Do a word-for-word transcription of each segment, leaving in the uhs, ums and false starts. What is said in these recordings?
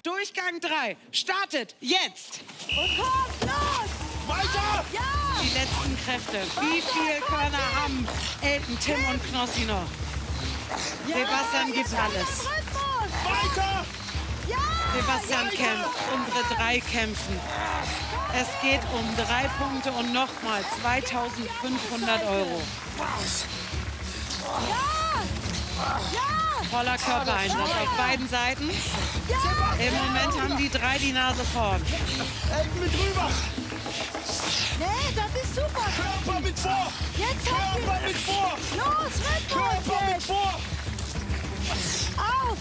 Durchgang drei startet jetzt. Und kommt, los! Weiter! Ja! Die letzten Kräfte. Wie viel Körner haben Elton, Tim und Knossi noch? Ja, Sebastian gibt alles. Rhythmus. Weiter! Ja! Sebastian kämpft, unsere drei kämpfen. Es geht um drei Punkte und nochmal zweitausendfünfhundert Euro. Ja! Ja! Voller Körpereinsatz auf beiden Seiten. Ja! Im Moment haben die drei die Nase vorn. Elton mit rüber! Nee, das ist super. Körper mit vor! Jetzt Körper habt mit vor! ihr... Los, Rhythmus Körper mit jetzt. vor! Auf!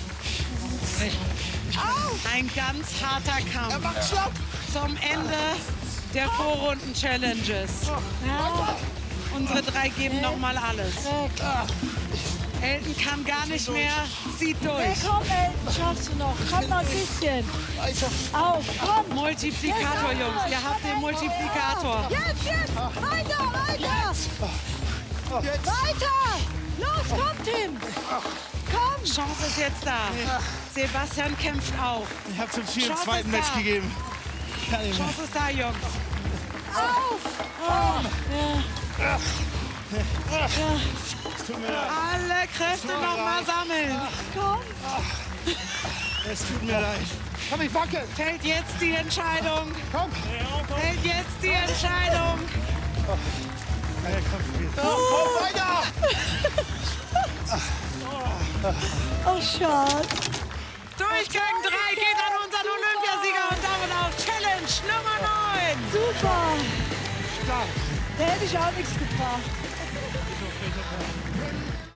Auf! Ein ganz harter Er Kampf macht schlapp! zum Ende der Vorrunden-Challenges. Ja. Unsere drei geben nochmal alles. Weg. Elton kann gar nicht mehr, zieht Hey, durch. komm, Elton, schaffst du noch. Komm noch ein bisschen. Weiter! Auf, komm. Multiplikator, Jungs. Ihr habt den Multiplikator. Jetzt, jetzt. Weiter, weiter. Jetzt! Weiter. Los, komm, Tim. Komm. Chance ist jetzt da. Sebastian kämpft auch. Ich hab's im vierten, Chance zweiten ist Match da. gegeben. Kann ich nicht. Chance ist da, Jungs. Auf. Oh. Ja. Es tut mir leid. Alle Kräfte mir nochmal leid. sammeln. Komm. Es tut mir leid. Komm, ich wackel! Fällt jetzt die Entscheidung. Komm! Fällt jetzt die Entscheidung. Ja, komm, komm, komm weiter! Oh, Schatz. Durchgang drei geht an unseren Olympiasieger und damit auf Challenge Nummer neun. Super. Stark! Da hätte ich auch nichts gebracht.